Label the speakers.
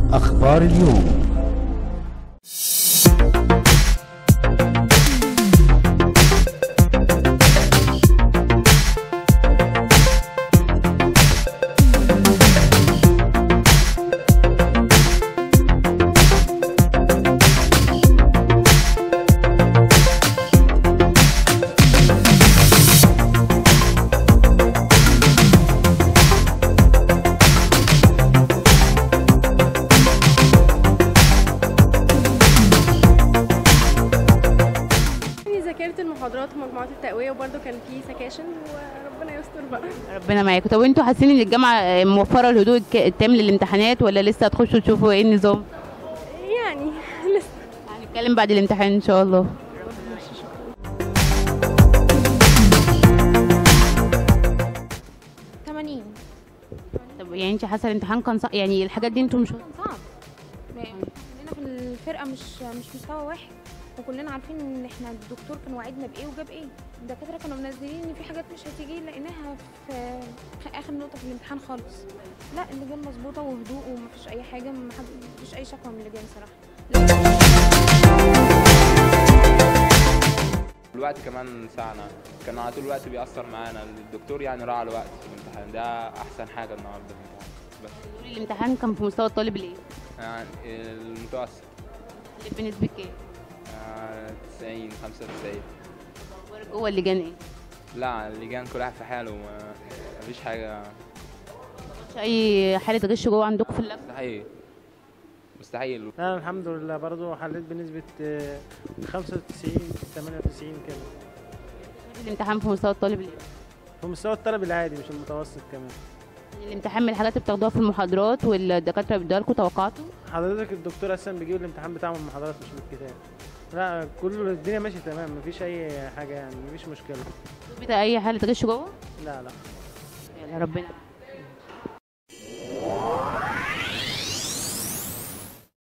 Speaker 1: أخبار اليوم.
Speaker 2: ذاكرت المحاضرات ومجموعات التقوية وبرده كان في سكاشن وربنا يستر بقى.
Speaker 3: ربنا معاكم. طب وانتوا حاسين ان الجامعه موفره الهدوء التام للامتحانات ولا لسه هتخشوا تشوفوا ايه النظام؟
Speaker 2: يعني لسه
Speaker 3: هنتكلم بعد الامتحان ان شاء الله.
Speaker 4: 80.
Speaker 3: طب يعني انت حاسه الامتحان كان صعب؟ يعني الحاجات دي انتوا مش
Speaker 4: صعب. كلنا في الفرقه مش مستوى واحد، وكلنا عارفين ان احنا الدكتور كان وعدنا بايه وجاب ايه. الدكاتره كانوا منزلين ان في حاجات مش هتيجي، لقيناها في اخر نقطه في الامتحان خالص. لا، اللجان مظبوطه وهدوء ومفيش اي حاجه، مفيش اي شكوى من اللجان صراحه.
Speaker 5: الوقت كمان ساعنا، كان على طول الوقت بيأثر معانا، الدكتور يعني راعى الوقت في الامتحان، ده أحسن حاجة النهارده في الامتحان. بس
Speaker 3: الامتحان كان في مستوى الطالب الايه؟
Speaker 5: يعني المتوسط.
Speaker 3: اللي بنسبه كام؟
Speaker 5: 90 95.
Speaker 3: جوه اللجان ايه؟
Speaker 5: لا، اللجان كل واحد في حاله، مفيش حاجة.
Speaker 3: مش اي حاله غش جوه عندكم في اللجنه؟
Speaker 5: مستحيل مستحيل.
Speaker 6: لا الحمد لله، برضو حليت بنسبة 95 98 كده.
Speaker 3: الامتحان في مستوى الطالب الايه؟
Speaker 6: في مستوى الطالب العادي مش المتوسط كمان.
Speaker 3: الامتحان من الحاجات اللي بتاخدوها في المحاضرات والدكاتره بيدوها لكم، توقعتوا؟
Speaker 6: حضرتك الدكتور اصلا بيجيب الامتحان بتاعه من المحاضرات مش من الكتاب. لا، كل الدنيا ماشيه تمام، مفيش اي حاجه يعني، مفيش مشكله.
Speaker 3: بتا اي حاله غش جوه؟
Speaker 6: لا لا.
Speaker 3: يلا ربنا